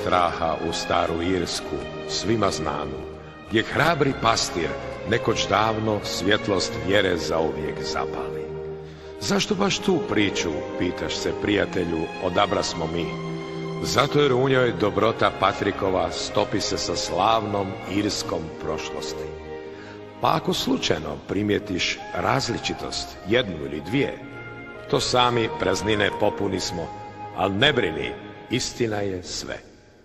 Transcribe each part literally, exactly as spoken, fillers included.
straha u staru Irsku, svima znanu, gdje hrabri pastir nekoć davno svjetlost vjere zauvijek zapali. Zašto baš tu priču, pitaš se prijatelju, odabra smo mi? Zato jer u njoj dobrota Patrikova stopi se sa slavnom irskom prošlosti. Pa ako slučajno primijetiš različitost, jednu ili dvije, to sami praznine popuni smo, ali ne brini, istina je sve.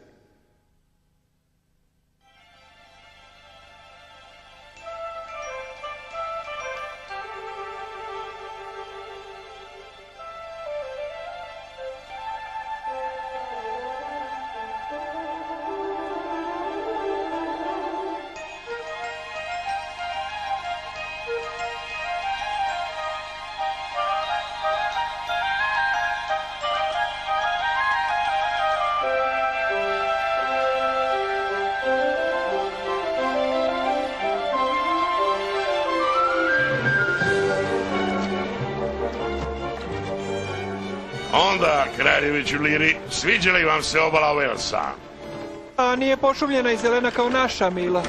Onda, kraljeviću Liri, sviđa li vam se obala Walesa? A nije pošumljena i zelena kao naša, Milo.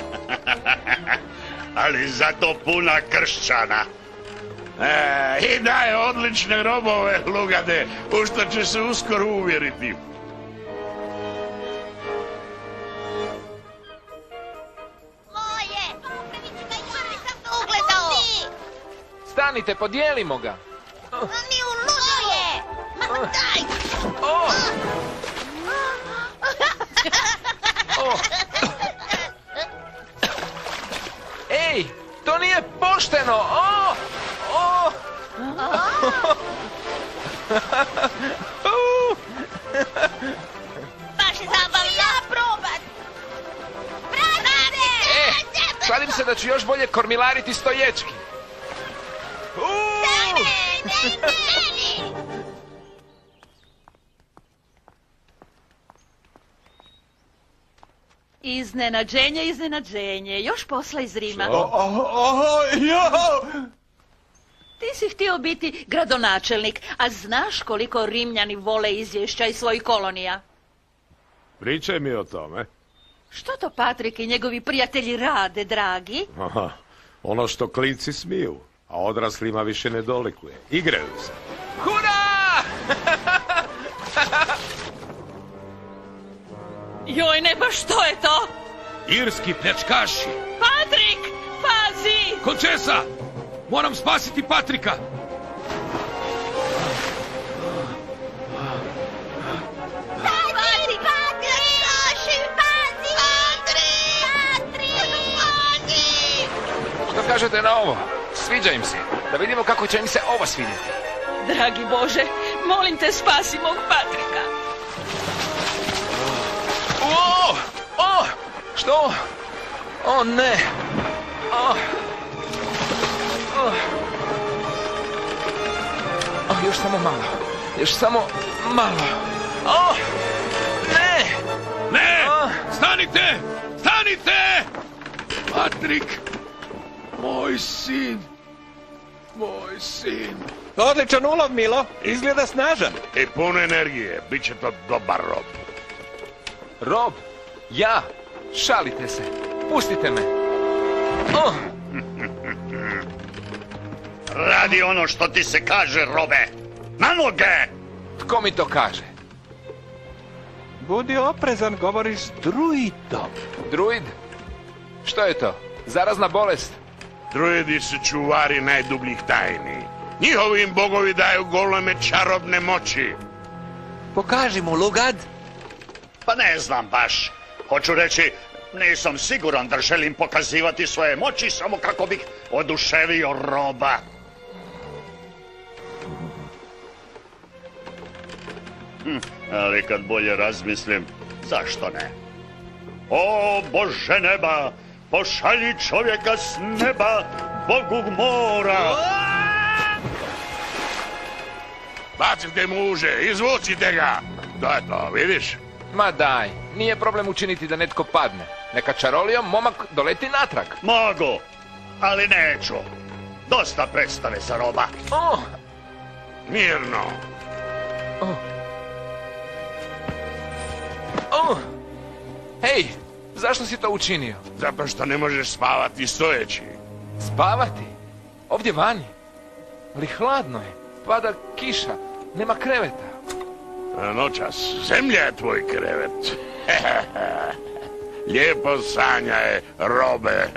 Ali zato puna kršćana. E, I daje odlične robove, lugade, u što će se uskoro uvjeriti. Moje! Sam to ugledao! Stanite, podijelimo ga! Mi u ludo je! Ma daj! O! O! Ej, to nije pošteno! O! O! Baš je zabavno! Ja probat! Vratite! E, kladim se da ću još bolje kormilariti stoječki. Ne, ne, ne! Iznenađenje, iznenađenje. Još posla iz Rima. Ti si htio biti gradonačelnik, a znaš koliko Rimljani vole izvješća iz svojih kolonija? Pričaj mi o tome. Što to Patrik i njegovi prijatelji rade, dragi? Aha, ono što klinci smiju, a odraslima više ne dolikuje. Igraju se. Hura! Joj, ne, baš što je to? Irski pljačkaši! Patrik, pazi! Končesa! Moram spasiti Patrika! Pazi, Patrik! Pazi, pazi! Patrik! Pazi! Što kažete na ovo? Sviđa im se. Da vidimo kako će im se ovo svidjeti. Dragi Bože, molim te, spasi mog Patrika. O! O! Što? O, ne! O! O! O, još samo malo. Još samo malo. O! Ne! Ne! O! Stanite! Stanite! Patrik! Moj sin! Moj sin! Odličan ulov, Milo. Izgleda snažan. I puno energije, bit će to dobar rob. Rob? Ja? Šalite se. Pustite me. O! Radi ono što ti se kaže, robe. Na noge! Tko mi to kaže? Budi oprezan, govoriš s druidom. Druid? Što je to? Zarazna bolest? Druidi su čuvari najdubljih tajni. Njihovi im bogovi daju goleme čarobne moći. Pokaži mu, lugad. Pa ne znam baš. Hoću reći, nisam siguran da želim pokazivati svoje moći samo kako bih oduševio roba. Hm, ali kad bolje razmislim, zašto ne? O Bože neba, pošalji čovjeka s neba, Bogu mora! Bacite mu uže, izvucite ga! To je to, vidiš? Ma daj, nije problem učiniti da netko padne. Neka čarolijom momak doleti natrag. Mogu, ali neću. Dosta predstave za roba. O! Mirno. O! O! Hej, zašto si to učinio? Zato što ne možeš spavati stojeći. Spavati? Ovdje vani? Ali hladno je, pada kiša, nema kreveta. A noćas, zemlja je tvoj krevet. Lijepo sanjaj, robe.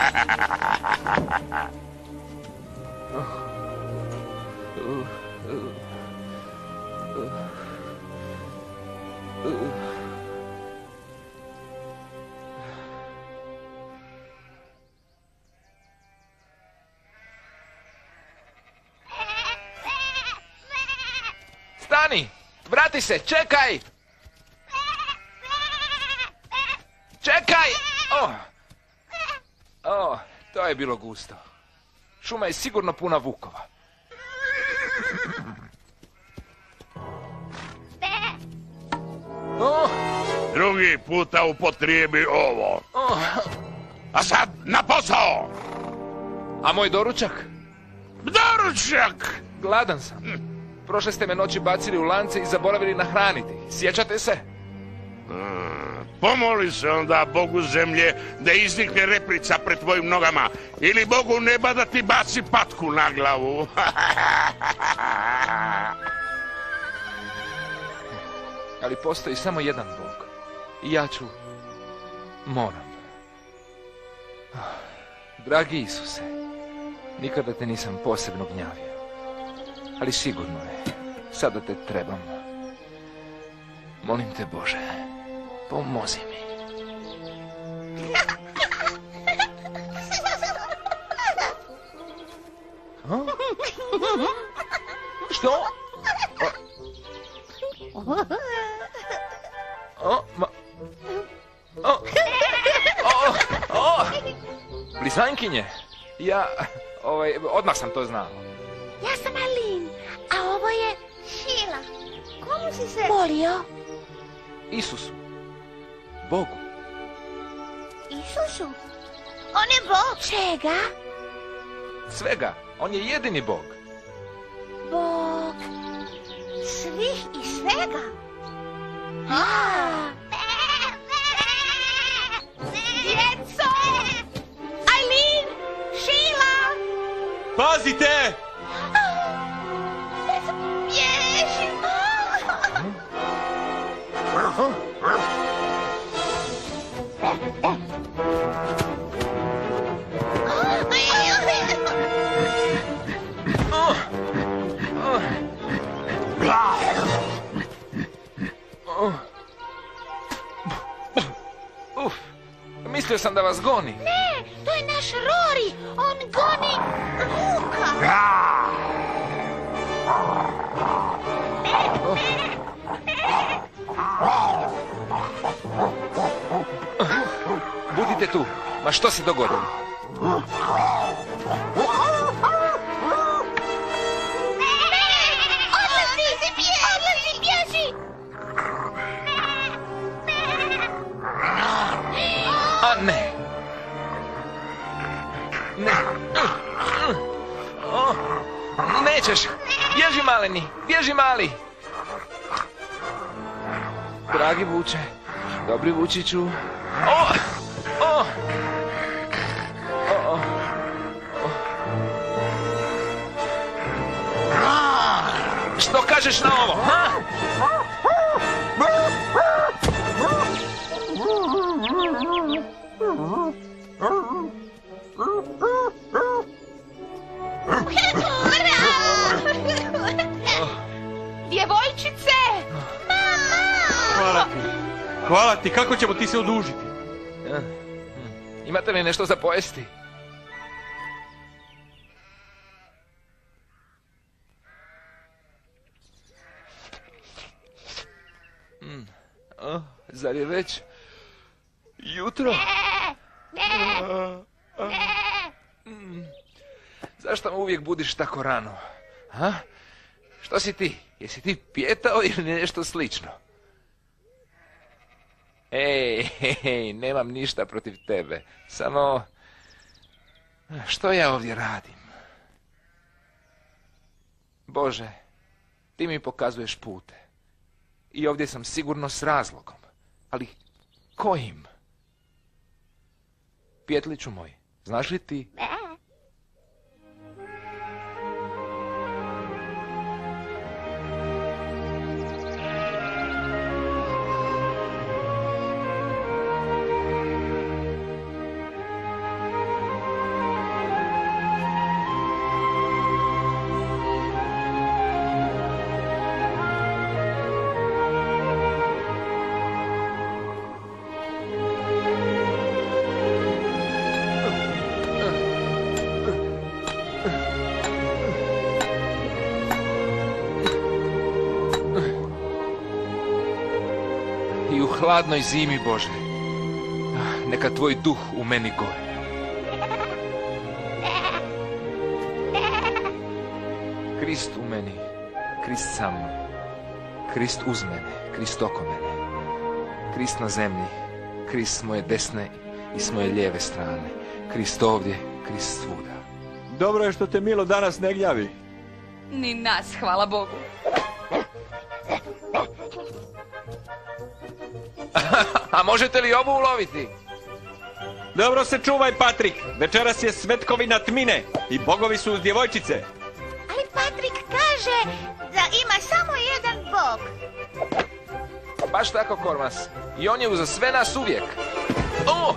Stani! Vrati se! Čekaj! Čekaj! Oh. Oh, to je bilo gusto. Šuma je sigurno puna vukova. Oh. Drugi puta upotrijebi ovo. Oh. A sad na posao! A moj doručak? Doručak! Gladan sam. Prošle ste me noći bacili u lance i zaboravili nahraniti. Sjećate se? Hmm, pomoli se onda Bogu zemlje da iznikne reprica pred tvojim nogama. Ili Bogu neba da ti baci patku na glavu. Ali postoji samo jedan Bog. I ja ću... moram. Dragi Isuse, nikada te nisam posebno gnjavio. Ali sigurno je, sada te trebam. Molim te, Bože, pomozi mi. A? Što? O, o, ma... O, o, o, blizankinje. Ja, ovaj, odmah sam to znao. Ja sam Alin, a ovo je Šila. Komu si se molio? Isusu. Bogu. Isusu? On je Bog. Čega? Svega. On je jedini Bog. Bog svih i svega? A. Djeco! Alin! Šila! Pazite! Bježi! Uf, mislio sam da vas goni. Ne, to je naš Rory. On goni Luka. Budite tu. Ma što se dogodilo? Odlazi, odlazi, bježi. A ne. Ne. O, nećeš. Bježi, maleni. Bježi, mali. Dragi vuče. Dobri vučiću. O! O! O! O! Što kažeš na ovo, ha? Djevojčice! Hvala ti. Hvala ti, kako ćemo ti se odužiti? Imate li nešto za pojesti? Mm. Oh, zar je već jutro? Mm. Zašto me uvijek budiš tako rano? Ha? Što si ti? Jesi ti pijetao ili nešto slično? Ej, hej, hej, nemam ništa protiv tebe. Samo, što ja ovdje radim? Bože, ti mi pokazuješ pute. I ovdje sam sigurno s razlogom. Ali Kojim? Pjetliću moj, znaš li ti? I u hladnoj zimi, Bože, neka tvoj duh u meni gore. Krist u meni, Krist sa mnom, Krist uz mene, Krist oko mene, Krist na zemlji, Krist s moje desne i s moje lijeve strane, Krist ovdje, Krist svuda. Dobro je što te Milo danas ne gnjavi. Ni nas, hvala Bogu. A možete li ovu uloviti? Dobro se čuvaj, Patrik. Večeras je svetkovina tmine i bogovi su uz djevojčice. Ali Patrik kaže da ima samo jedan bog. Baš tako, Kormas. I on je uza sve nas uvijek. O!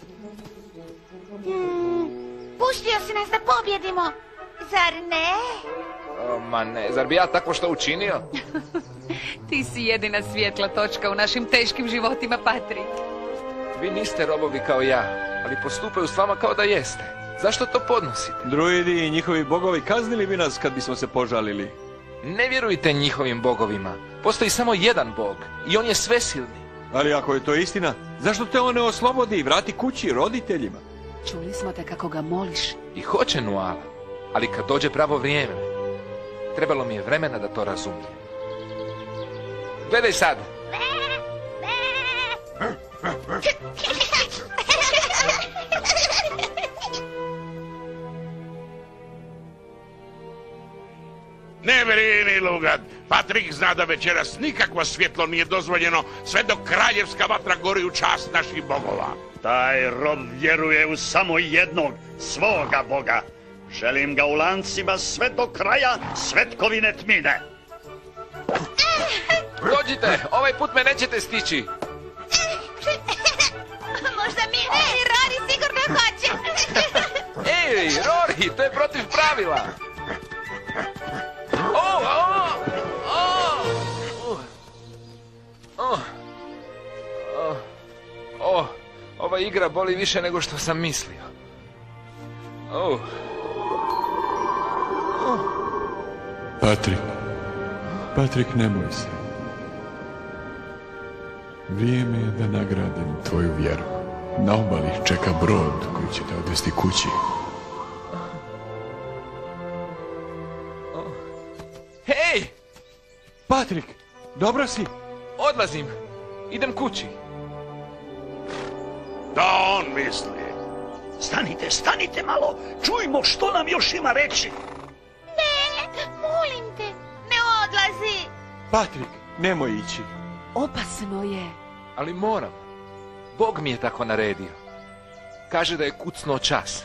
Hmm, pustio si nas da pobjedimo, zar ne? O, ma ne, zar bi ja tako što učinio? Ti si jedina svjetla točka u našim teškim životima, Patrik. Vi niste robovi kao ja, ali postupaju s vama kao da jeste. Zašto to podnosite? Druidi i njihovi bogovi kaznili bi nas kad bismo se požalili. Ne vjerujte njihovim bogovima. Postoji samo jedan bog i on je svesilni. Ali ako je to istina, zašto te on ne oslobodi i vrati kući roditeljima? Čuli smo te kako ga moliš. I hoće, Nuala, ali kad dođe pravo vrijeme, trebalo mi je vremena da to razumijem. Gledaj sad. Ne brini, Lugad. Patrik zna da večeras nikakvo svjetlo nije dozvoljeno sve dok kraljevska vatra gori u čast naših bogova. Taj rob vjeruje u samo jednog, svoga boga. Želim ga u lancima sve do kraja svetkovine tmine. Dođite, ovaj put me nećete stići. Možda mi Ej, Rory sigurno hoće. Ej, Rory, to je protiv pravila. O, o, o, o, o, o, ova igra boli više nego što sam mislio. O. Patrik, Patrik, nemoj se. Vrijeme je da nagradim tvoju vjeru. Na obali čeka brod koji će te odvesti kući. Hej! Patrik, dobro si? Odlazim. Idem kući. To on misli. Stanite, stanite malo. Čujmo što nam još ima reći. Ne, molim te, ne odlazi. Patrik, nemoj ići. Opasno je. Ali moram. Bog mi je tako naredio. Kaže da je kucnuo čas.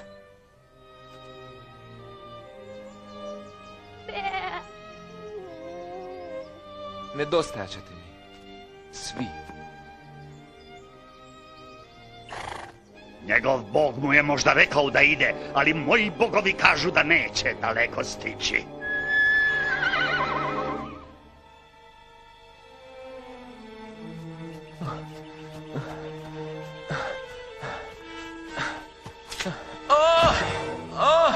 Nedostajat ćete mi. Svi. Njegov bog mu je možda rekao da ide, ali moji bogovi kažu da neće daleko stići. Oh! Oh!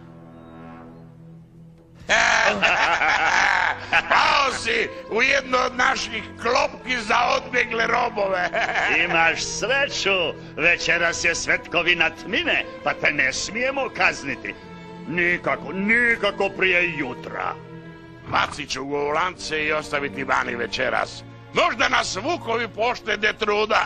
Pao si u jednu od naših klopki za odbjegle robove. Imaš sreću, večeras je svetkovina tmine, pa te ne smijemo kazniti. Nikako, nikako prije jutra. Bacit ću ga u lance i ostaviti vani večeras. Možda nas vukovi poštede truda.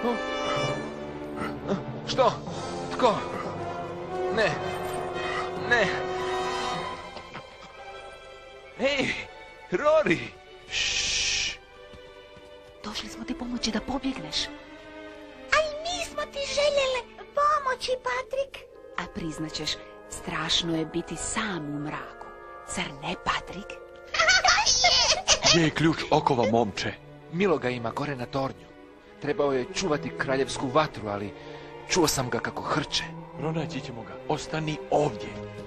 Što? Tko? Ne. Ne. Ej, Rory! Ššš. Došli smo ti pomoći da pobjegneš. A i mi smo ti željele pomoći, Patrik. A priznaćeš, strašno je biti sam u mraku. Zar ne, Patrik? Gdje je ključ okova, momče? Milo ga ima gore na tornju. Trebao je čuvati kraljevsku vatru, ali čuo sam ga kako hrče. Pronaći ćemo ga. Ostani ovdje.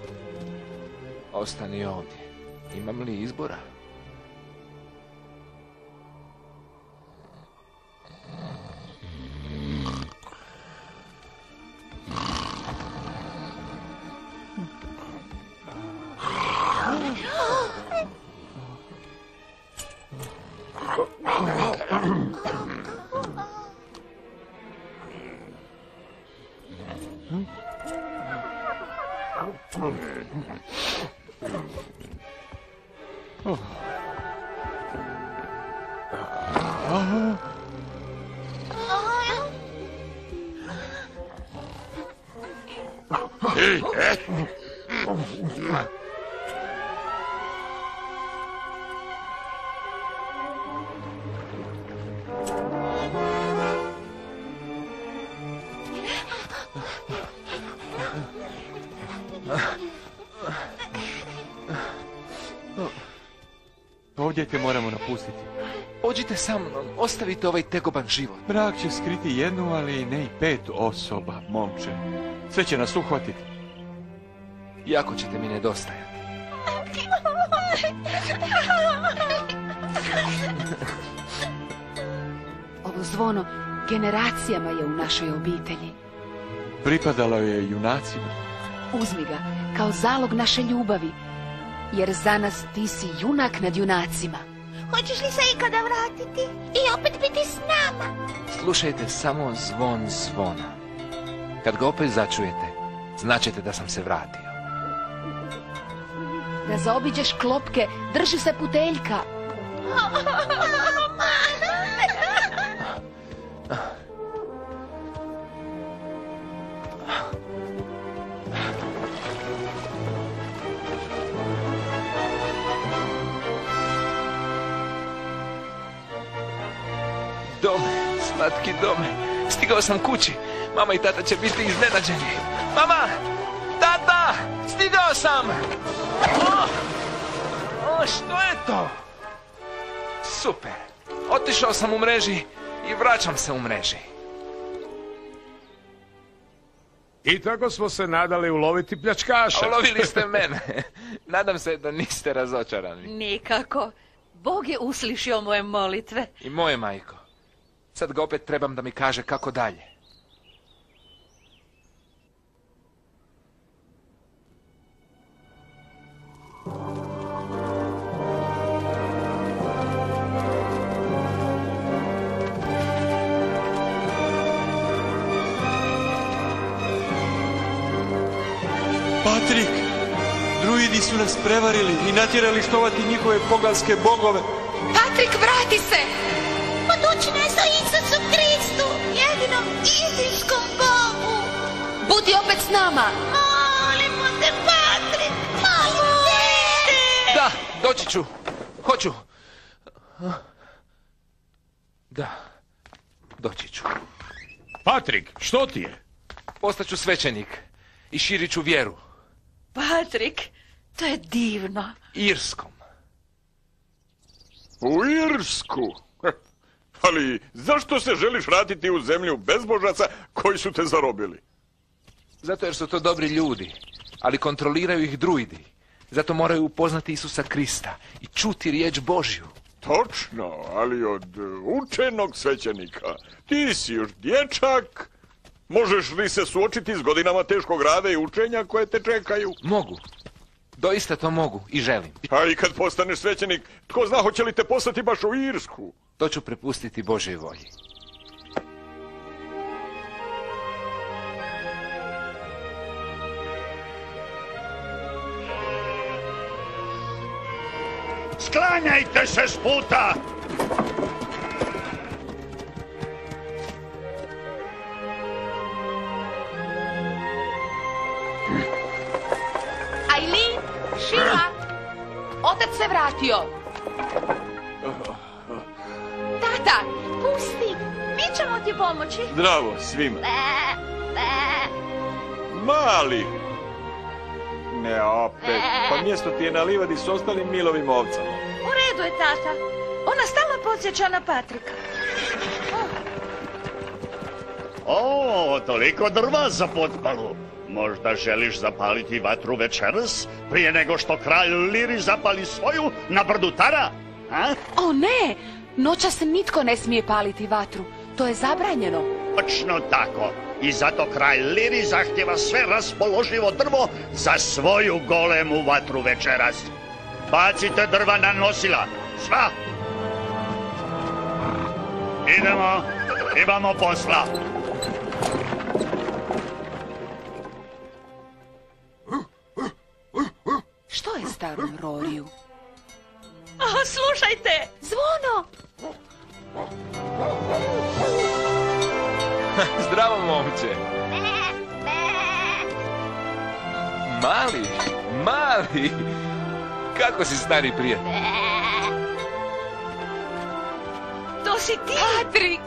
Ostani ovdje. Imam li izbora? Ovdje te moramo napustiti. Pođite sa mnom, ostavite ovaj tegoban život. Mrak će skriti jednu, ali ne i pet osoba, momče. Sve će nas uhvatiti. Jako ćete mi nedostajati. Ovo zvono generacijama je u našoj obitelji. Pripadalo je junacima. Uzmi ga kao zalog naše ljubavi, jer za nas ti si junak nad junacima. Hoćeš li se ikada vratiti i opet biti s nama? Slušajte samo zvon zvona. Kad ga opet začujete, značite da sam se vratio. Da zaobiđeš klopke, drži se puteljka. Dome, slatki dome. Stigao sam kući. Mama i tata će biti iznenađeni. Mama! Tata! Stigao sam! O! O, što je to? Super. Otišao sam u mreži i vraćam se u mreži. I tako smo se nadali uloviti pljačkaša. Ulovili ste mene. Nadam se da niste razočarani. Nikako. Bog je uslišio moje molitve. I moje, majko. Sad ga opet trebam da mi kaže kako dalje. Patrik! Druidi su nas prevarili i natjerali štovati njihove poganske bogove. Patrik, vrati se! Poduči nas o Isusu Kristu, jedinom istinskom Bogu. Budi opet s nama! Molimo te, Patrik, molimo te! Da, doći ću. Hoću. Da, doći ću. Patrik, što ti je? Postaću svećenik i širit ću vjeru. Patrik, to je divno. Irskom. U Irsku? Ali zašto se želiš vratiti u zemlju bezbožaca koji su te zarobili? Zato jer su to dobri ljudi, ali kontroliraju ih druidi. Zato moraju upoznati Isusa Krista i čuti riječ Božju. Točno, ali od učenog svećenika. Ti si još dječak. Možeš li se suočiti s godinama teškog rada i učenja koje te čekaju? Mogu. Doista to mogu i želim. A i kad postaneš svećenik, tko zna hoće li te poslati baš u Irsku? To ću prepustiti Božjoj volji. Sklanjajte se s puta! Otac se vratio. Tata, Pusti, mi ćemo ti pomoći. Zdravo svima. Be, be. Mali. Ne, opet. Pa mjesto ti je na livadi s ostalim Milovim ovcama. U redu je, tata. Ona stalno podsjeća na Patrika. O, toliko drva za potpalu. Možda želiš zapaliti vatru večeras, prije nego što kralj Liri zapali svoju na brdu Tara? A? O ne, noćas nitko ne smije paliti vatru. To je zabranjeno. Točno tako. I zato kralj Liri zahtjeva sve raspoloživo drvo za svoju golemu vatru večeras. Bacite drva na nosila. Sva! Idemo, imamo posla. Što je starom Roriju? O, slušajte! Zvono! Zdravo, momče. Mali, mali. Kako si, stari prijatelj? To si ti! Patrik!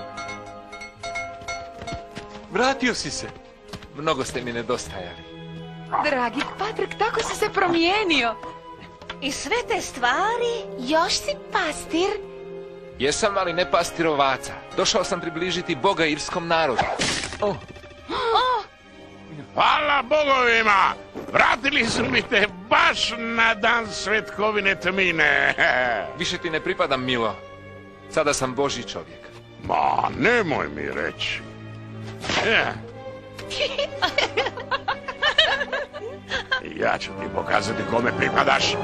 Vratio si se. Mnogo ste mi nedostajali. Dragi Patrik, tako si se promijenio. I sve te stvari? Još si pastir? Jesam, ali ne pastir ovaca. Došao sam približiti Boga irskom narodu. Oh. Oh. Hvala bogovima! Vratili su mi te baš na dan svetkovine tmine. Više ti ne pripadam, Milo. Sada sam Božji čovjek. Ma, nemoj mi reći. Ja ću ti pokazati kome pripadaš.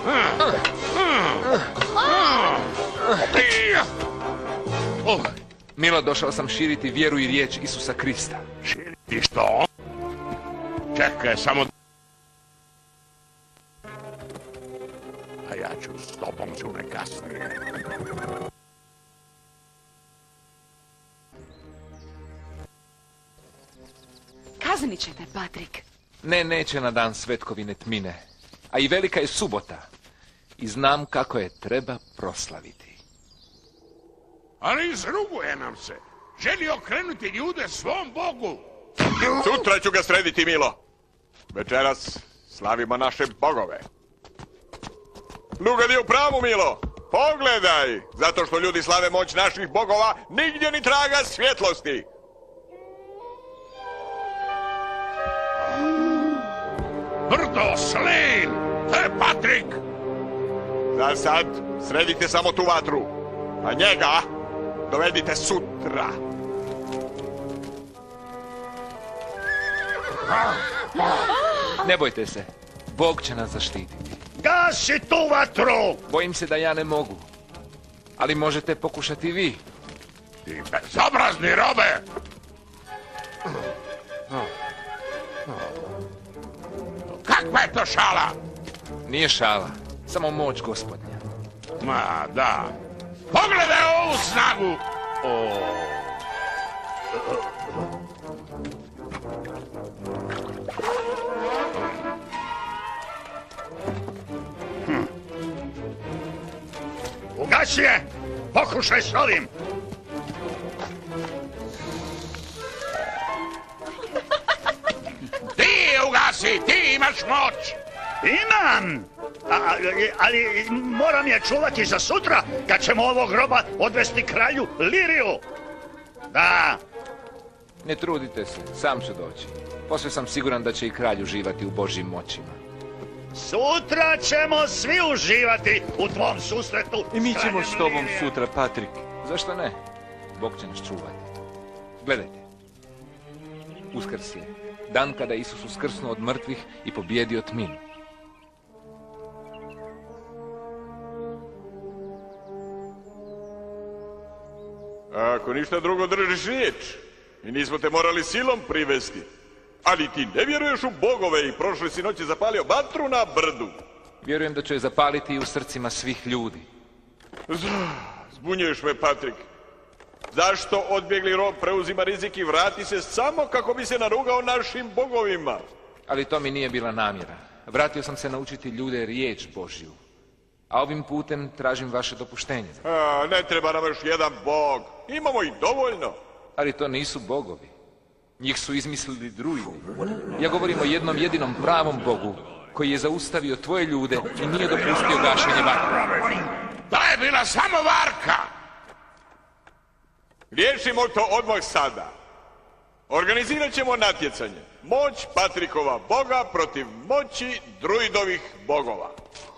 Oh. Milo, došao sam širiti vjeru i riječ Isusa Krista. Širiti što? Čekaj, samo... A ja ću s tobom čune kasnije. Kaznit će te, Patrik. Ne, neće na dan svetkovine tmine. A i velika je subota. I znam kako je treba proslaviti. Ali izruguje nam se. Želi okrenuti ljude svom Bogu. Sutra ću ga srediti, Milo. Večeras slavimo naše bogove. Lugad je u pravu, Milo. Pogledaj. Zato što ljudi slave moć naših bogova, nigdje ni traga svjetlosti. Brdo, Slin! To je Patrik! Za sad sredite samo tu vatru. A njega dovedite sutra. Ne bojte se. Bog će nas zaštititi. Gasi tu vatru! Bojim se da ja ne mogu. Ali možete pokušati vi. Ti bezobrazni robe! Kakva je to šala? Nije šala. Samo moć Gospodnja. Ma, da. Pogledaj ovu snagu! O. Hm. Ugasi je! Pokušaj s ovim! Ti je ugasi! Ti imaš moć! Imam! A, ali moram je čuvati za sutra, kad ćemo ovog groba odvesti kralju Liriju. Da. Ne trudite se, sam ću doći. Posve sam siguran da će i kralj uživati u Božjim moćima. Sutra ćemo svi uživati u tvom susretu. I mi ćemo s tobom sutra, Patrik. Zašto ne? Bog će nas čuvati. Gledajte. Uskrs je. Dan kada je Isus uskrsnuo od mrtvih i pobijedio tminu. Ako ništa drugo, držiš riječ. I nismo te morali silom privesti. Ali ti ne vjeruješ u bogove i prošle si noći zapalio vatru na brdu. Vjerujem da ću je zapaliti i u srcima svih ljudi. Zbunjuješ me, Patrik. Zašto odbjegli rob preuzima rizik i vrati se samo kako bi se narugao našim bogovima? Ali to mi nije bila namjera. Vratio sam se naučiti ljude riječ Božju. A ovim putem tražim vaše dopuštenje. A, ne treba nam još jedan bog. Imamo ih dovoljno. Ali to nisu bogovi. Njih su izmislili druidi. Ja govorim o jednom jedinom pravom Bogu koji je zaustavio tvoje ljude i nije dopustio gašenje vatre. To je bila samo varka! Riješimo to odmah sada. Organizirat ćemo natjecanje. Moć Patrikova boga protiv moći druidovih bogova.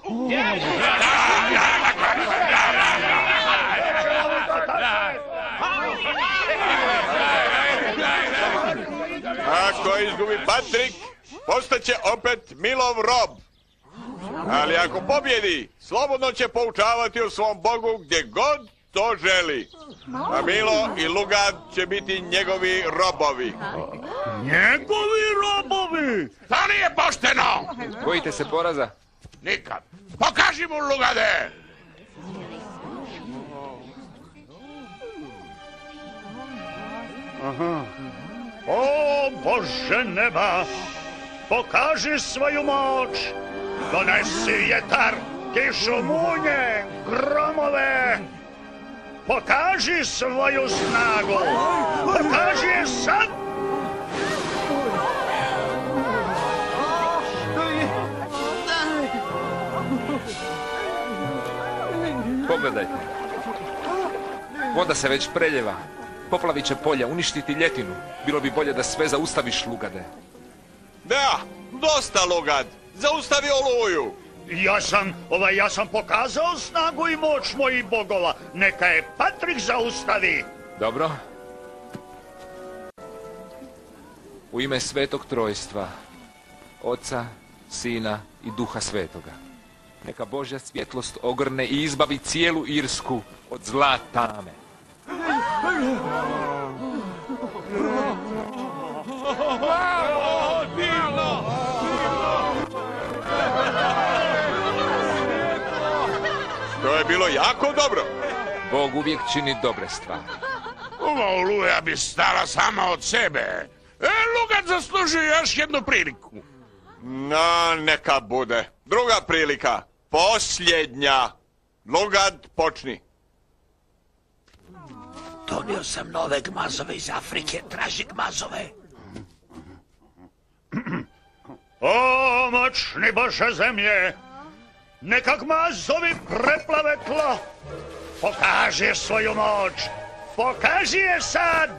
Ako izgubi Patrik, postaće opet Milov rob. Ali ako pobjedi, slobodno će poučavati o svom bogu gdje god to želi. A Milo i Lugad će biti njegovi robovi. Njegovi robovi? To nije pošteno! Bojite se poraza? Nikad. Pokaži mu, Lugade! Aha. O, Bože neba, pokaži svoju moć. Donesi vjetar, kišu munje, gromove. Pokaži svoju snagu. Pokaži je sad. Pogledajte. Voda se već preljeva. Poplavit će polja, uništiti ljetinu. Bilo bi bolje da sve zaustaviš, Lugade. Da, dosta, Lugad. Zaustavi oluju. Ja sam, ovaj, ja sam pokazao snagu i moć mojih bogova. Neka je Patrik zaustavi. Dobro. U ime Svetog Trojstva, Oca, Sina i Duha Svetoga. Neka Božja svjetlost ogrne i izbavi cijelu Irsku od zla tame. To je bilo jako dobro. Bog uvijek čini dobre stvari. Ova oluja bi stala sama od sebe. E, Lugad zaslužuje još jednu priliku. No, neka bude. Druga prilika. Posljednja. Lugad, počni. Donio sam nove gmazove iz Afrike, traži gmazove. O, moćni Bože zemlje, neka gmazovi preplave tlo. Pokaži je svoju moć. Pokaži je sad.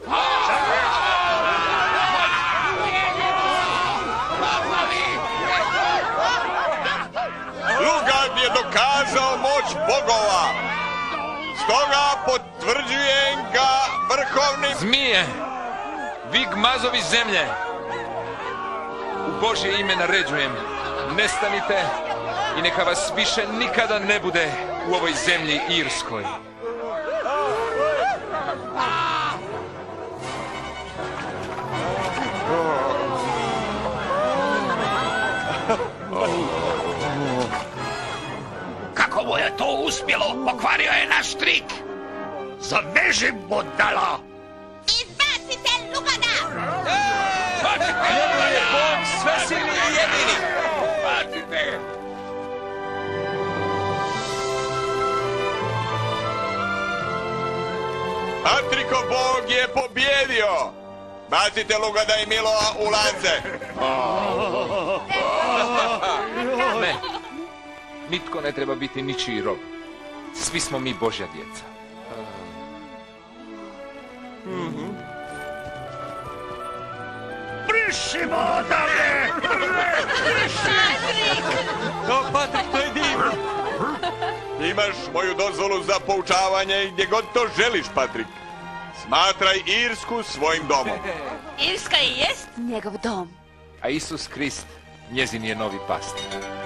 Lugad je dokazao moć bogova. Stoga potvrđujem ga vrhovnim... Zmije, vi gmazovi zemlje, u Božje ime naređujem, nestanite i neka vas više nikada ne bude u ovoj zemlji Irskoj. Kako mu je to uspjelo? Pokvario je naš trik. Zaveži, budalo! Izbacite Lugada! Je Bog svesilni i jedini! Bacite! Patrikov Bog je pobjedio! Bacite Lugada i Milova u lance! Ne, nitko ne treba biti ničiji rob. Svi smo mi Božja djeca. Prišimo odavde! No, Patrik, to je divno! Imaš moju dozvolu za poučavanje gdje god to želiš, Patrik. Smatraj Irsku svojim domom. Irska i jest njegov dom. A Isus Krist njezin je novi pastir.